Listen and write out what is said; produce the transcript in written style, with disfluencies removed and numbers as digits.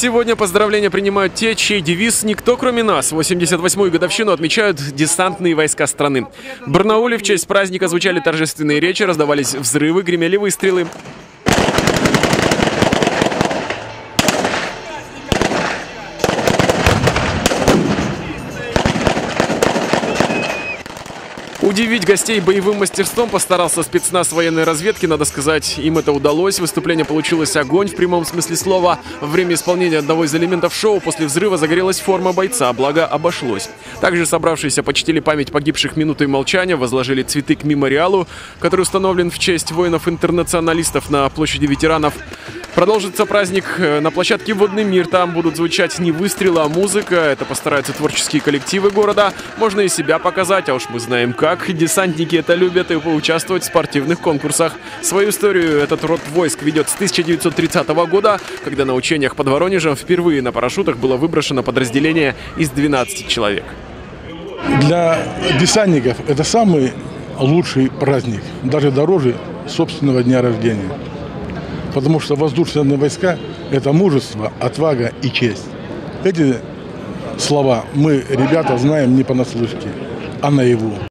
Сегодня поздравления принимают те, чей девиз «Никто, кроме нас». 88-ю годовщину отмечают десантные войска страны. В Барнауле в честь праздника звучали торжественные речи, раздавались взрывы, гремели выстрелы. Удивить гостей боевым мастерством постарался спецназ военной разведки, надо сказать, им это удалось. Выступление получилось огонь в прямом смысле слова. Во время исполнения одного из элементов шоу после взрыва загорелась форма бойца, благо обошлось. Также собравшиеся почтили память погибших минутой молчания, возложили цветы к мемориалу, который установлен в честь воинов-интернационалистов на площади ветеранов. Продолжится праздник на площадке «Водный мир». Там будут звучать не выстрелы, а музыка. Это постараются творческие коллективы города. Можно и себя показать, а уж мы знаем как. Десантники это любят и поучаствовать в спортивных конкурсах. Свою историю этот род войск ведет с 1930 года, когда на учениях под Воронежем впервые на парашютах было выброшено подразделение из 12 человек. Для десантников это самый лучший праздник, даже дороже собственного дня рождения. Потому что воздушные войска – это мужество, отвага и честь. Эти слова мы, ребята, знаем не понаслышке, а наяву.